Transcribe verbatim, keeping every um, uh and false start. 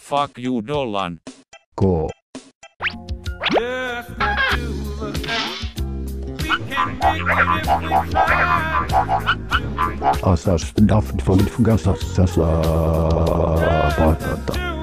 Fuck you, Dolan. Ko. Just the two of us. We can make it if we try. Asas Daft von Fugassas.